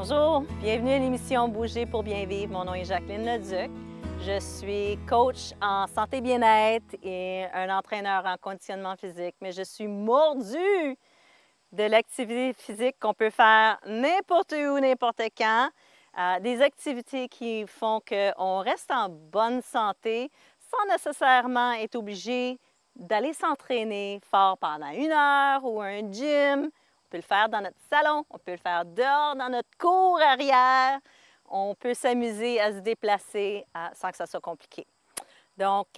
Bonjour, bienvenue à l'émission Bouger pour bien vivre. Mon nom est Jacqueline Leduc. Je suis coach en santé bien-être et un entraîneur en conditionnement physique, mais je suis mordue de l'activité physique qu'on peut faire n'importe où, n'importe quand. Des activités qui font qu'on reste en bonne santé sans nécessairement être obligé d'aller s'entraîner fort pendant 1 heure ou un gym. On peut le faire dans notre salon, on peut le faire dehors, dans notre cour arrière. On peut s'amuser à se déplacer sans que ça soit compliqué. Donc,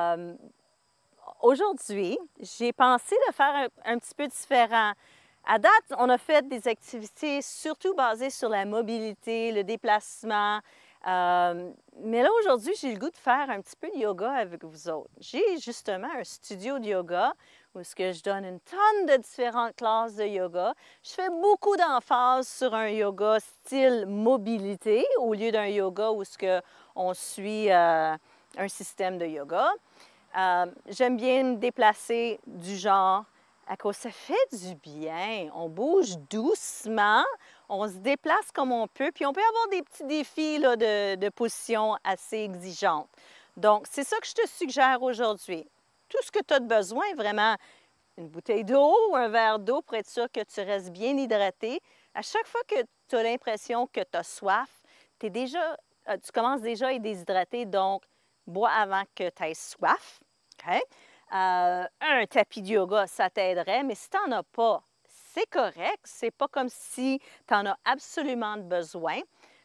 aujourd'hui, j'ai pensé de faire un petit peu différent. À date, on a fait des activités surtout basées sur la mobilité, le déplacement. Mais là, aujourd'hui, j'ai le goût de faire un petit peu de yoga avec vous autres. J'ai justement un studio de yoga où je donne une tonne de différentes classes de yoga. Je fais beaucoup d'emphase sur un yoga style mobilité au lieu d'un yoga où on suit un système de yoga. J'aime bien me déplacer du genre à cause ça fait du bien. On bouge doucement, on se déplace comme on peut, puis on peut avoir des petits défis là, de position assez exigeantes. Donc, c'est ça que je te suggère aujourd'hui. Tout ce que tu as de besoin, vraiment, une bouteille d'eau ou un verre d'eau pour être sûr que tu restes bien hydraté. À chaque fois que tu as l'impression que tu as soif, tu commences déjà à être déshydraté, donc bois avant que tu aies soif. Okay? Un tapis de yoga, ça t'aiderait, mais si tu n'en as pas, c'est correct. C'est pas comme si tu en as absolument besoin.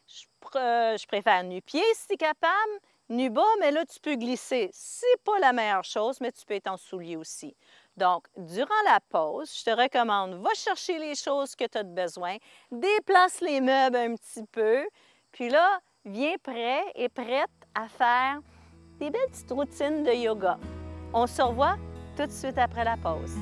Je préfère nu-pied si tu es capable, nu-bas, mais là, tu peux glisser. C'est pas la meilleure chose, mais tu peux être en soulier aussi. Donc, durant la pause, je te recommande, va chercher les choses que tu as besoin, déplace les meubles un petit peu, puis là, viens prêt et prête à faire des belles petites routines de yoga. On se revoit tout de suite après la pause.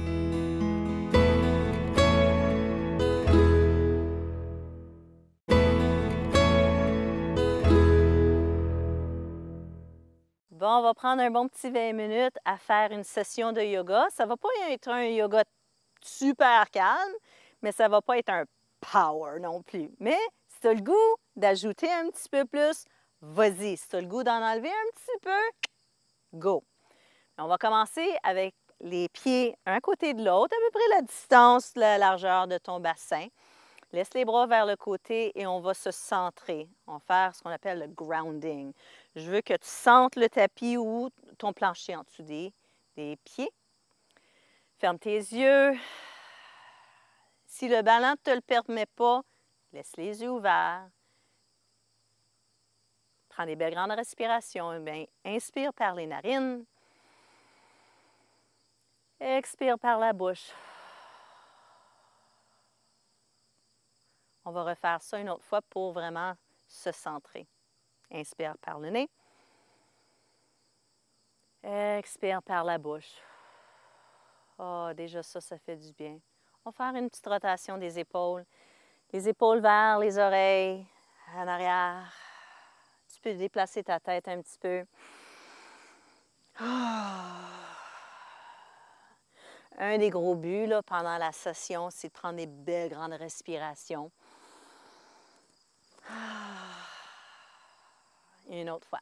Bon, on va prendre un bon petit 20 minutes à faire une session de yoga. Ça ne va pas être un yoga super calme, mais ça ne va pas être un power non plus. Mais si tu as le goût d'ajouter un petit peu plus, vas-y. Si tu as le goût d'en enlever un petit peu, go! On va commencer avec les pieds un côté de l'autre, à peu près la distance, la largeur de ton bassin. Laisse les bras vers le côté et on va se centrer. On va faire ce qu'on appelle le grounding. Je veux que tu sentes le tapis ou ton plancher en dessous des pieds. Ferme tes yeux. Si le ballon ne te le permet pas, laisse les yeux ouverts. Prends des belles grandes respirations. Bien, inspire par les narines. Expire par la bouche. On va refaire ça une autre fois pour vraiment se centrer. Inspire par le nez. Expire par la bouche. Oh, déjà ça fait du bien. On va faire une petite rotation des épaules. Les épaules vers les oreilles, en arrière. Tu peux déplacer ta tête un petit peu. Un des gros buts là, pendant la session, c'est de prendre des belles grandes respirations. Et une autre fois.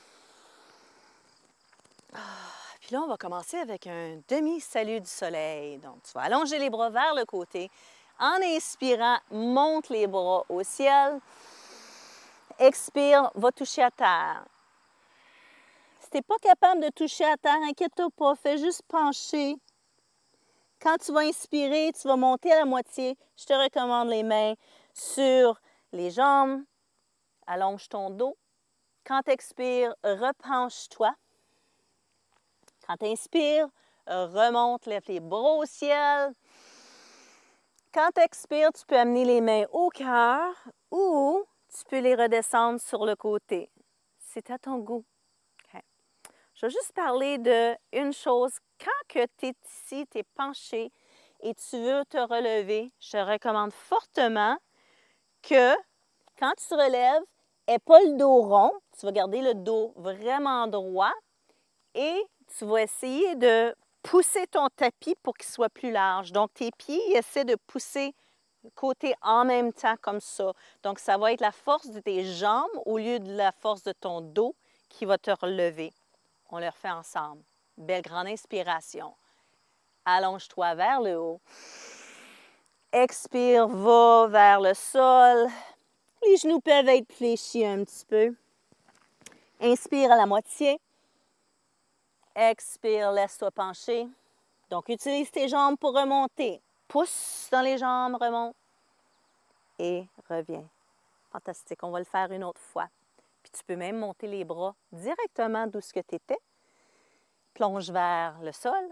Puis là, on va commencer avec un demi-salut du soleil. Donc, tu vas allonger les bras vers le côté. En inspirant, monte les bras au ciel. Expire, va toucher à terre. Si tu n'es pas capable de toucher à terre, inquiète-toi pas, fais juste pencher. Quand tu vas inspirer, tu vas monter à la moitié. Je te recommande les mains sur les jambes. Allonge ton dos. Quand tu expires, repenche-toi. Quand tu inspires, remonte, lève les bras au ciel. Quand tu expires, tu peux amener les mains au cœur ou tu peux les redescendre sur le côté. C'est à ton goût. Okay. Je vais juste parler d'une chose. Quand tu es ici, tu es penché et tu veux te relever, je te recommande fortement que quand tu te relèves, n'aie pas le dos rond. Tu vas garder le dos vraiment droit et tu vas essayer de pousser ton tapis pour qu'il soit plus large. Donc, tes pieds essaient de pousser côtés en même temps comme ça. Donc, ça va être la force de tes jambes au lieu de la force de ton dos qui va te relever. On le refait ensemble. Belle grande inspiration. Allonge-toi vers le haut. Expire, va vers le sol. Les genoux peuvent être fléchis un petit peu. Inspire à la moitié. Expire, laisse-toi pencher. Donc, utilise tes jambes pour remonter. Pousse dans les jambes, remonte. Et reviens. Fantastique. On va le faire une autre fois. Puis tu peux même monter les bras directement d'où ce que tu étais. Plonge vers le sol.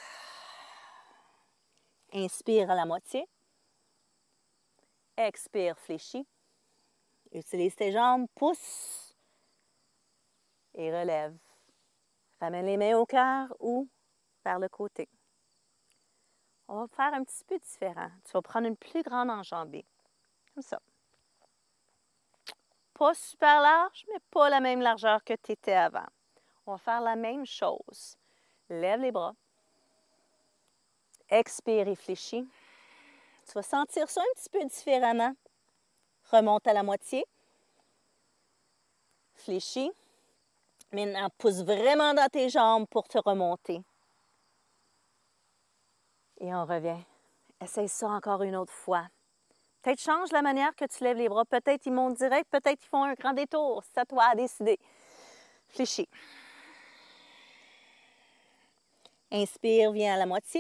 Inspire à la moitié. Expire, fléchis. Utilise tes jambes, pousse. Et relève. Ramène les mains au cœur ou vers le côté. On va faire un petit peu différent. Tu vas prendre une plus grande enjambée. Comme ça. Pas super large, mais pas la même largeur que tu étais avant. On va faire la même chose. Lève les bras. Expire et fléchis. Tu vas sentir ça un petit peu différemment. Remonte à la moitié. Fléchis. Maintenant, pousse vraiment dans tes jambes pour te remonter. Et on revient. Essaye ça encore une autre fois. Peut-être change la manière que tu lèves les bras. Peut-être ils montent direct, peut-être ils font un grand détour. C'est à toi à décider. Fléchis. Inspire, viens à la moitié.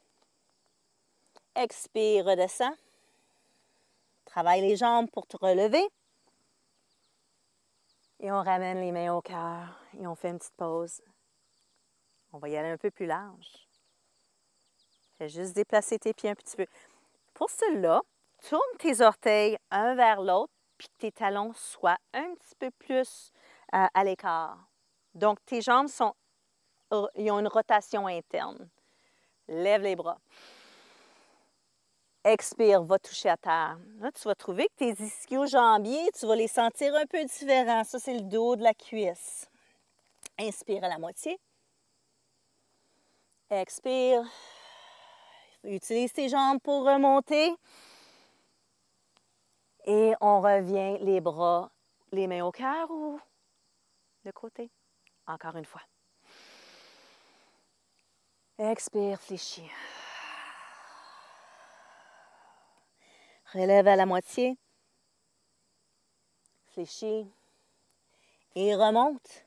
Expire, redescends. Travaille les jambes pour te relever. Et on ramène les mains au cœur et on fait une petite pause. On va y aller un peu plus large. Fais juste déplacer tes pieds un petit peu. Pour cela, tourne tes orteils un vers l'autre puis que tes talons soient un petit peu plus à l'écart. Donc, tes jambes ils ont une rotation interne. Lève les bras. Expire, va toucher à terre. Là, tu vas trouver que tes ischio-jambiers, tu vas les sentir un peu différents. Ça, c'est le dos de la cuisse. Inspire à la moitié. Expire. Utilise tes jambes pour remonter. Et on revient les bras, les mains au cœur ou de côté. Encore une fois. Expire, fléchis. Relève à la moitié. Fléchis. Et remonte.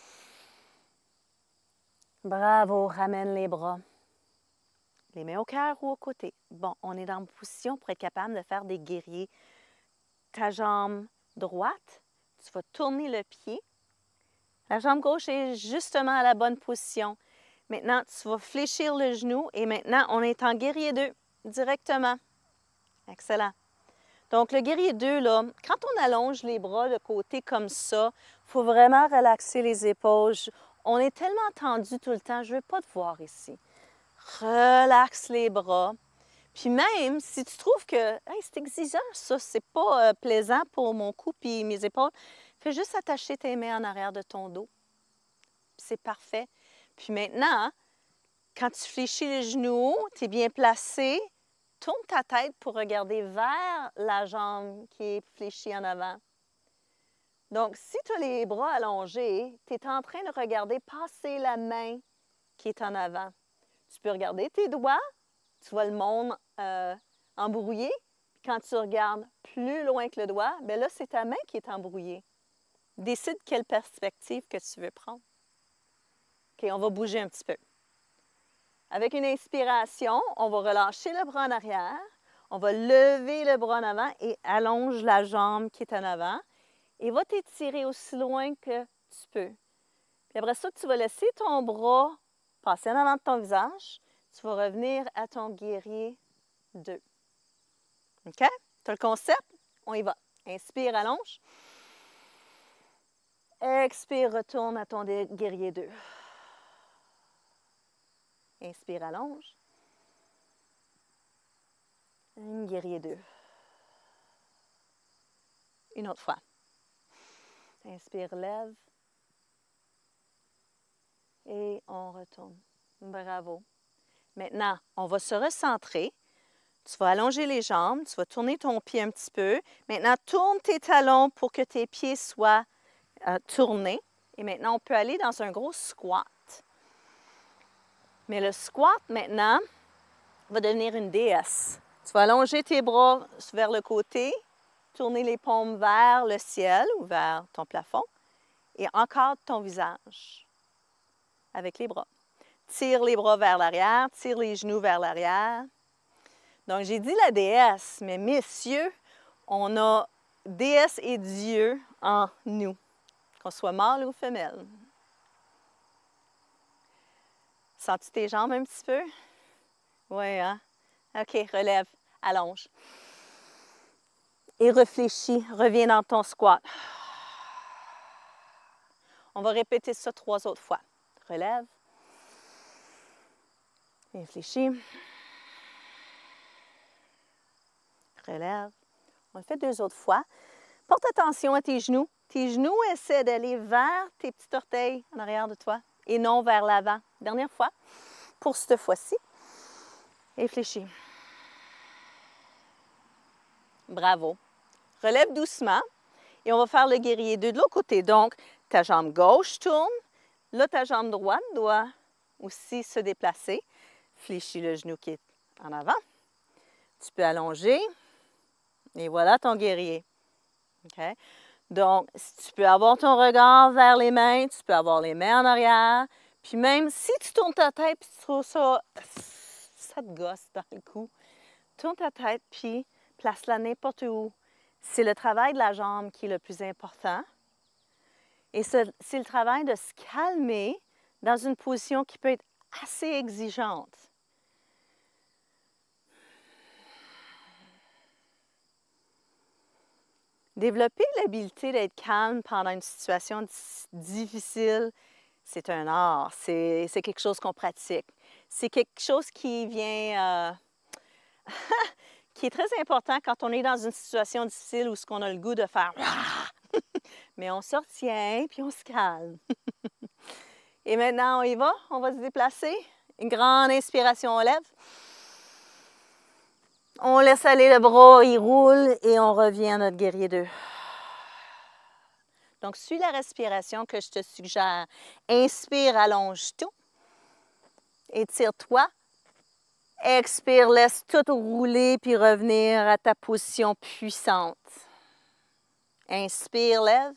Bravo, ramène les bras. Les mains au cœur ou au côté. Bon, on est dans une position pour être capable de faire des guerriers. Ta jambe droite, tu vas tourner le pied. La jambe gauche est justement à la bonne position. Maintenant, tu vas fléchir le genou et maintenant, on est en guerrier 2 directement. Excellent. Donc, le guerrier 2, là, quand on allonge les bras de côté comme ça, il faut vraiment relaxer les épaules. On est tellement tendu tout le temps, je ne veux pas te voir ici. Relaxe les bras. Puis même, si tu trouves que hey, c'est exigeant, ça, c'est pas plaisant pour mon cou et mes épaules, fais juste attacher tes mains en arrière de ton dos. C'est parfait. Puis maintenant, quand tu fléchis les genoux, tu es bien placé, tourne ta tête pour regarder vers la jambe qui est fléchie en avant. Donc, si tu as les bras allongés, tu es en train de regarder passer la main qui est en avant. Tu peux regarder tes doigts, tu vois le monde embrouillé. Quand tu regardes plus loin que le doigt, bien là, c'est ta main qui est embrouillée. Décide quelle perspective que tu veux prendre. OK, on va bouger un petit peu. Avec une inspiration, on va relâcher le bras en arrière. On va lever le bras en avant et allonge la jambe qui est en avant. Et va t'étirer aussi loin que tu peux. Puis après ça, tu vas laisser ton bras passer en avant de ton visage. Tu vas revenir à ton guerrier 2. OK? Tu as le concept? On y va. Inspire, allonge. Expire, retourne à ton guerrier 2. Inspire, allonge. Un guerrier 2. Une autre fois. Inspire, lève. Et on retourne. Bravo. Maintenant, on va se recentrer. Tu vas allonger les jambes, tu vas tourner ton pied un petit peu. Maintenant, tourne tes talons pour que tes pieds soient tournés. Et maintenant, on peut aller dans un gros squat. Mais le squat, maintenant, va devenir une déesse. Tu vas allonger tes bras vers le côté, tourner les paumes vers le ciel ou vers ton plafond et encadre ton visage avec les bras. Tire les bras vers l'arrière, tire les genoux vers l'arrière. Donc, j'ai dit la déesse, mais messieurs, on a déesse et Dieu en nous, qu'on soit mâle ou femelle. Sens-tu tes jambes un petit peu? Oui, hein? OK, relève, allonge. Et réfléchis, reviens dans ton squat. On va répéter ça 3 autres fois. Relève. Réfléchis. Relève. On le fait 2 autres fois. Porte attention à tes genoux. Tes genoux essaient d'aller vers tes petits orteils en arrière de toi et non vers l'avant. Dernière fois, pour cette fois-ci. Réfléchis. Bravo. Relève doucement et on va faire le guerrier 2 de l'autre côté. Donc, ta jambe gauche tourne. Là, ta jambe droite doit aussi se déplacer. Fléchis le genou qui est en avant. Tu peux allonger. Et voilà ton guerrier. OK? Donc, tu peux avoir ton regard vers les mains, tu peux avoir les mains en arrière. Puis même si tu tournes ta tête et tu trouves ça te gosse dans le cou, tourne ta tête puis place-la n'importe où. C'est le travail de la jambe qui est le plus important. Et c'est le travail de se calmer dans une position qui peut être assez exigeante. Développer l'habileté d'être calme pendant une situation difficile, c'est un art, c'est quelque chose qu'on pratique. C'est quelque chose qui vient, qui est très important quand on est dans une situation difficile où on a le goût de faire « mais on se retient puis on se calme. Et maintenant, on y va, on va se déplacer. Une grande inspiration, on lève. On laisse aller le bras, il roule et on revient à notre guerrier 2. Donc, suis la respiration que je te suggère. Inspire, allonge tout. Étire-toi. Expire, laisse tout rouler puis revenir à ta position puissante. Inspire, lève.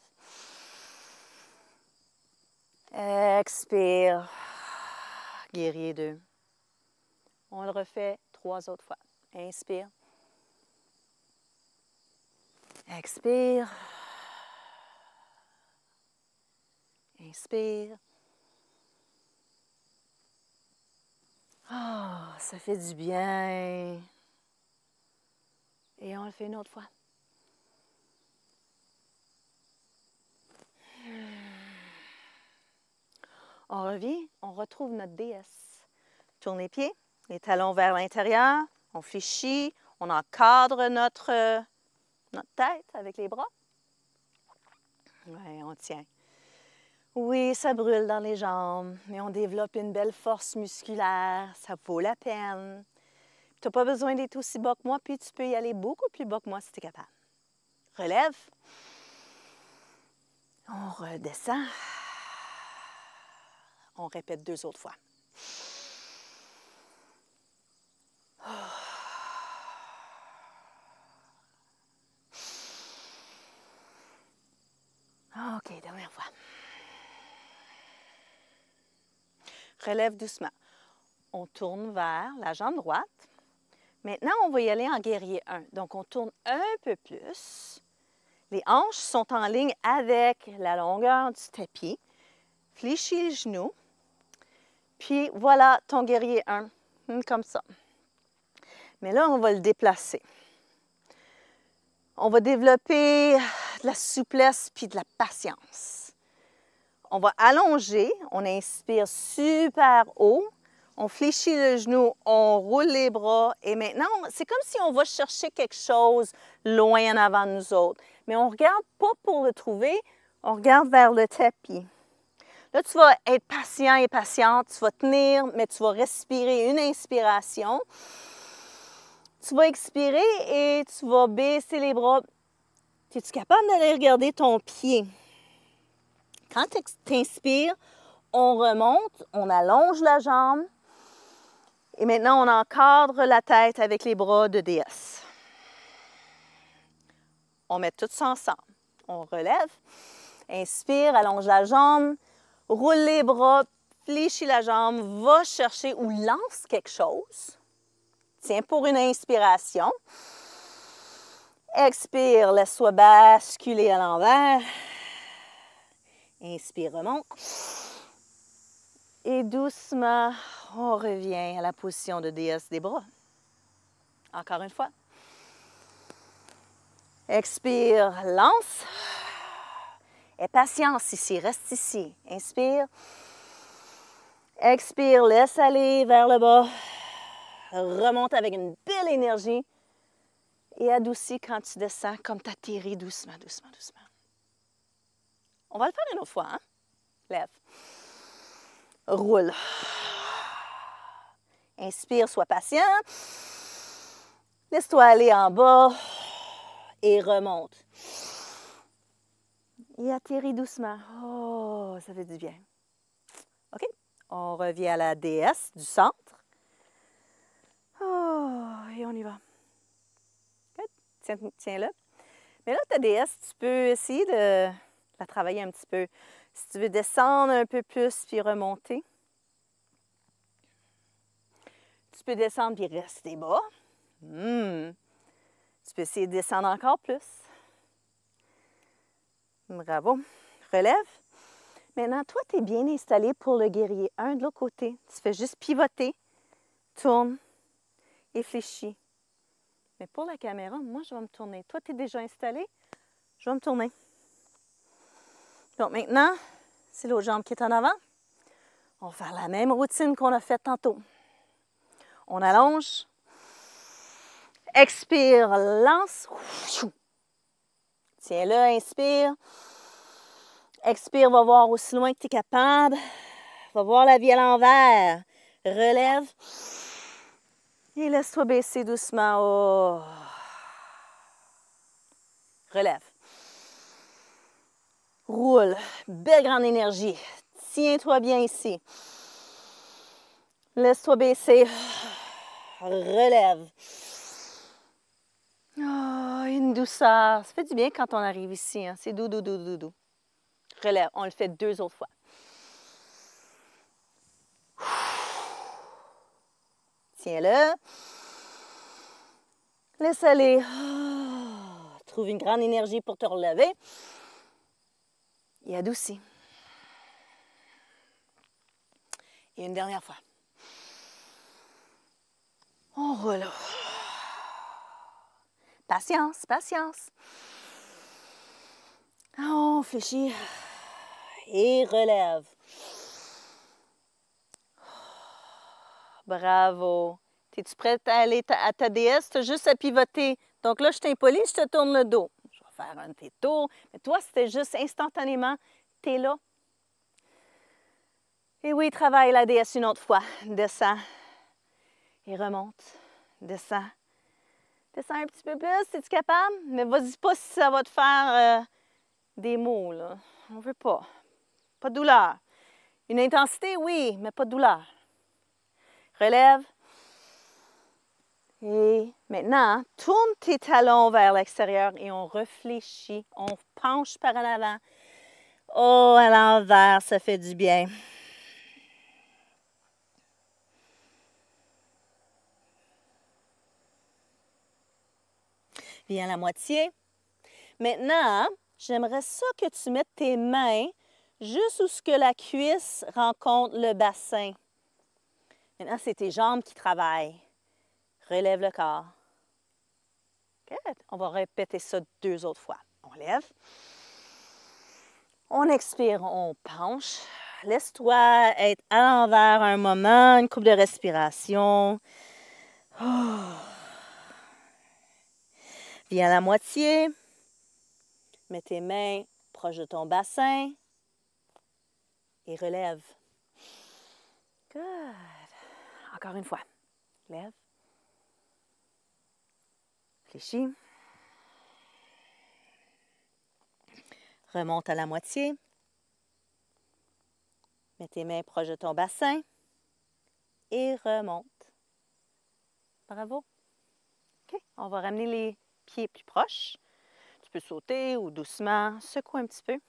Expire. Guerrier 2. On le refait 3 autres fois. Inspire. Expire. Inspire. Ah, ça fait du bien. Et on le fait une autre fois. On revient, on retrouve notre déesse. Tourne les pieds, les talons vers l'intérieur, on fléchit, on encadre notre tête avec les bras. Oui, on tient. Oui, ça brûle dans les jambes, mais on développe une belle force musculaire, ça vaut la peine. Tu n'as pas besoin d'être aussi bas que moi, puis tu peux y aller beaucoup plus bas que moi si tu es capable. Relève. On redescend. On répète 2 autres fois. OK, dernière fois. Relève doucement. On tourne vers la jambe droite. Maintenant, on va y aller en guerrier 1. Donc, on tourne un peu plus. Les hanches sont en ligne avec la longueur du tapis. Fléchis les genoux. Puis, voilà ton guerrier 1, comme ça. Mais là, on va le déplacer. On va développer de la souplesse puis de la patience. On va allonger, on inspire super haut, on fléchit le genou, on roule les bras et maintenant, c'est comme si on va chercher quelque chose loin en avant de nous autres. Mais on ne regarde pas pour le trouver, on regarde vers le tapis. Là, tu vas être patient et patiente, tu vas tenir, mais tu vas respirer une inspiration. tu vas expirer et tu vas baisser les bras. Es-tu capable d'aller regarder ton pied? Quand tu inspires, on remonte, on allonge la jambe. Et maintenant, on encadre la tête avec les bras de déesse. On met tout ça ensemble. On relève. Inspire, allonge la jambe. Roule les bras, fléchis la jambe. Va chercher ou lance quelque chose. Tiens pour une inspiration. Expire, laisse-toi basculer à l'envers. Inspire, remonte. Et doucement, on revient à la position de déesse des bras. Encore une fois. Expire, lance. Et patience ici, reste ici. Inspire. Expire, laisse aller vers le bas. Remonte avec une belle énergie. Et adoucis quand tu descends, comme tu atterris doucement, doucement, doucement. On va le faire une autre fois, hein? Lève. Roule. Inspire, sois patient. Laisse-toi aller en bas. Et remonte. Et atterris doucement. Oh, ça fait du bien. OK. On revient à la déesse du centre. Oh, et on y va. Tiens-le. Mais là, ta déesse, tu peux essayer de la travailler un petit peu. Si tu veux descendre un peu plus puis remonter, tu peux descendre puis rester bas. Tu peux essayer de descendre encore plus. Bravo. Relève. Maintenant, toi, tu es bien installé pour le guerrier 1 de l'autre côté. Tu fais juste pivoter, tourne et fléchis. Mais pour la caméra, moi, je vais me tourner. Toi, tu es déjà installé? Je vais me tourner. Donc maintenant, c'est l'autre jambe qui est en avant. On va faire la même routine qu'on a faite tantôt. On allonge. Expire, lance. Tiens-le, inspire. Expire, va voir aussi loin que tu es capable. Va voir la vie à l'envers. Relève. Et laisse-toi baisser doucement. Oh. Relève. Roule. Belle grande énergie. Tiens-toi bien ici. Laisse-toi baisser. Relève. Oh, une douceur. Ça fait du bien quand on arrive ici. Hein? C'est doux, doux, doux, doux, doux. Relève. On le fait 2 autres fois. Tiens-le. Laisse aller. Oh, trouve une grande énergie pour te relever. Et adoucis. Et une dernière fois. On roule. Patience, patience. On fléchit. Et relève. Bravo. Es-tu prête à aller à ta déesse? Tu as juste à pivoter. Donc là, je t'impoli, je te tourne le dos. Je vais faire un de tes tours. Mais toi, c'était juste instantanément. Tu es là. Et oui, travaille la déesse une autre fois. Descends. Et remonte. Descends. Descends un petit peu plus. Es-tu capable? Mais vas-y pas si ça va te faire des maux, là. On ne veut pas. Pas de douleur. Une intensité, oui, mais pas de douleur. Relève. Et maintenant, tourne tes talons vers l'extérieur et on réfléchit. On penche par en avant. Oh, à l'envers, ça fait du bien. Viens à la moitié. Maintenant, j'aimerais ça que tu mettes tes mains juste où ce que la cuisse rencontre le bassin. Maintenant, c'est tes jambes qui travaillent. Relève le corps. Good. On va répéter ça 2 autres fois. On lève. On expire, on penche. Laisse-toi être à l'envers un moment, une couple de respiration. Oh. Viens à la moitié. Mets tes mains proches de ton bassin. Et relève. Good. Encore une fois. Lève. Fléchis. Remonte à la moitié. Mets tes mains proches de ton bassin et remonte. Bravo. OK, on va ramener les pieds plus proches. Tu peux sauter ou doucement, secoue un petit peu.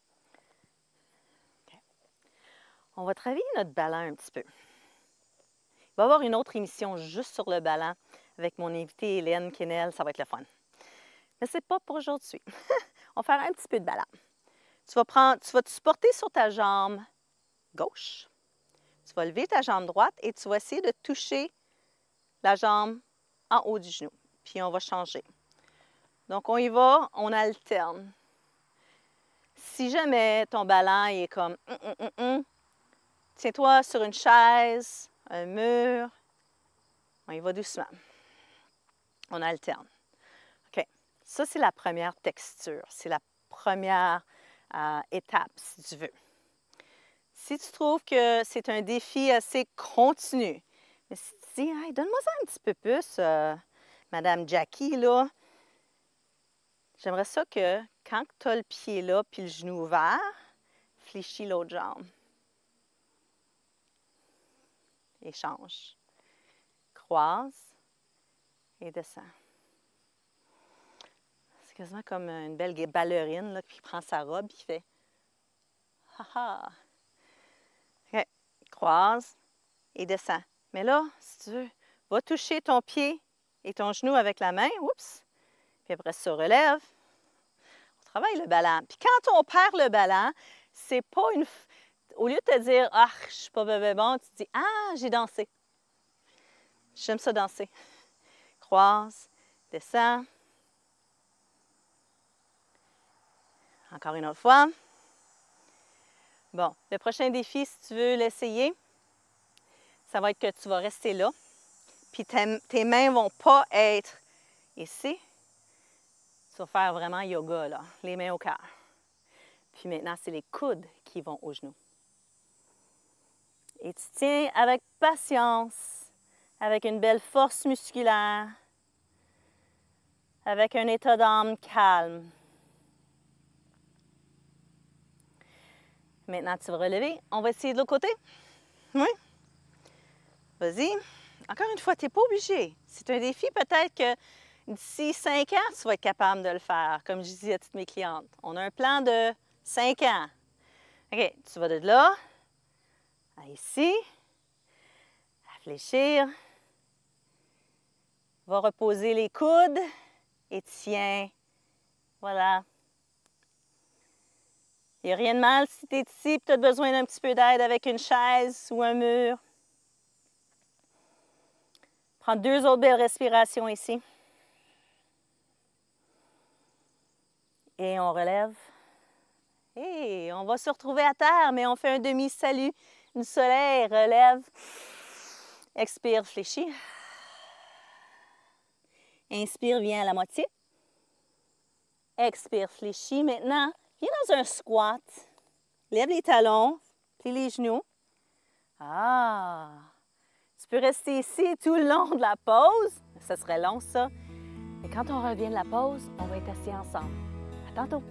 Okay. On va travailler notre ballon un petit peu. Il va y avoir une autre émission juste sur le ballon avec mon invitée Hélène Kennel. Ça va être le fun. Mais ce n'est pas pour aujourd'hui. On va faire un petit peu de ballon. Tu vas te supporter sur ta jambe gauche. Tu vas lever ta jambe droite et tu vas essayer de toucher la jambe en haut du genou. Puis on va changer. Donc on y va, on alterne. Si jamais ton ballon est comme tiens-toi sur une chaise, un mur, on y va doucement. On alterne. OK. Ça, c'est la première texture. C'est la première étape, si tu veux. Si tu trouves que c'est un défi assez continu, mais si tu dis, hey, donne-moi ça un petit peu plus, Madame Jackie, là, j'aimerais ça que quand tu as le pied là puis le genou ouvert, fléchis l'autre jambe. Et change. Croise et descend. C'est quasiment comme une belle ballerine là, qui prend sa robe et qui fait ha ha. OK. Croise et descend. Mais là, si tu veux, va toucher ton pied et ton genou avec la main. Oups! Puis après, ça relève. On travaille le ballon. Puis quand on perd le ballon, c'est pas une... Au lieu de te dire « Ah, je suis pas bébé bon », tu te dis « Ah, j'ai dansé. J'aime ça danser. » Croise, descends. Encore une autre fois. Bon, le prochain défi, si tu veux l'essayer, ça va être que tu vas rester là. Puis tes mains ne vont pas être ici. Tu vas faire vraiment yoga, là, les mains au cœur. Puis maintenant, c'est les coudes qui vont aux genoux. Et tu tiens avec patience, avec une belle force musculaire, avec un état d'âme calme. Maintenant, tu vas relever. On va essayer de l'autre côté. Oui. Vas-y. Encore une fois, tu n'es pas obligé. C'est un défi, peut-être que d'ici 5 ans, tu vas être capable de le faire, comme je dis à toutes mes clientes. On a un plan de 5 ans. OK, tu vas de là à ici, à fléchir. Va reposer les coudes et tiens. Voilà. Il n'y a rien de mal si tu es ici et tu as besoin d'un petit peu d'aide avec une chaise ou un mur. Prends 2 autres belles respirations ici. Et on relève. Et on va se retrouver à terre, mais on fait un demi-salut du soleil. Relève. Expire, fléchis. Inspire, viens à la moitié. Expire, fléchis. Maintenant, viens dans un squat. Lève les talons, plie les genoux. Ah! Tu peux rester ici tout le long de la pause. Ça serait long, ça. Mais quand on revient de la pause, on va être assis ensemble. À tantôt!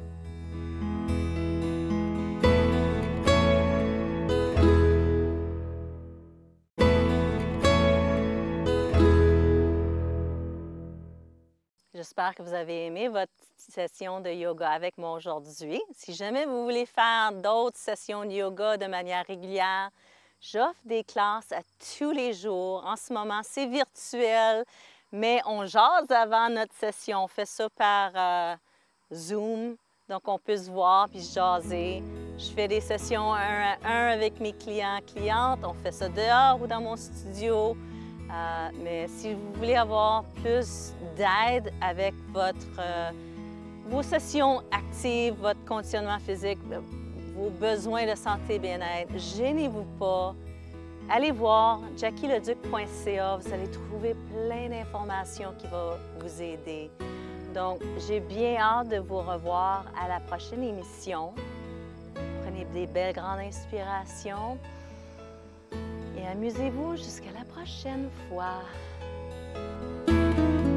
J'espère que vous avez aimé votre session de yoga avec moi aujourd'hui. Si jamais vous voulez faire d'autres sessions de yoga de manière régulière, j'offre des classes à tous les jours. En ce moment, c'est virtuel, mais on jase avant notre session. On fait ça par Zoom, donc on peut se voir puis se jaser. Je fais des sessions 1 à 1 avec mes clientes. On fait ça dehors ou dans mon studio. Mais si vous voulez avoir plus d'aide avec vos sessions actives, votre conditionnement physique, vos besoins de santé et bien-être, gênez-vous pas. Allez voir jackieleduc.ca, vous allez trouver plein d'informations qui vont vous aider. Donc, j'ai bien hâte de vous revoir à la prochaine émission. Prenez des belles grandes inspirations. Et amusez-vous jusqu'à la prochaine fois.